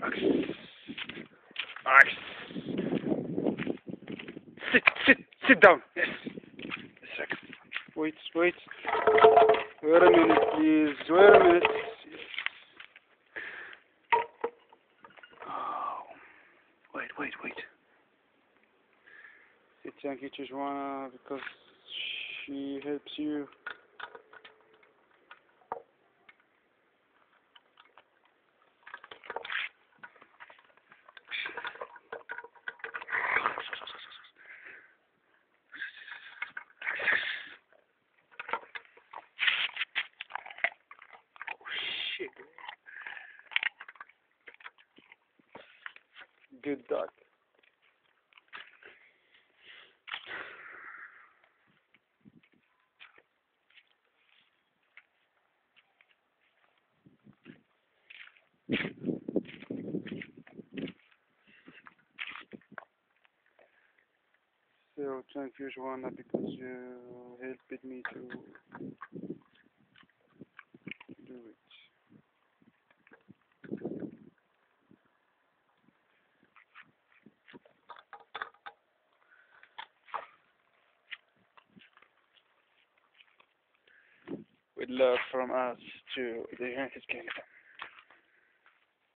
Sit down. Yes. A second. Wait. Wait a minute, please. Wait a minute. Oh. Wait. Say thank you to Joana because she helps you. Shit. Good dog. So thank you, Joana, because you helped me to do it. With love from us to the United Kingdom.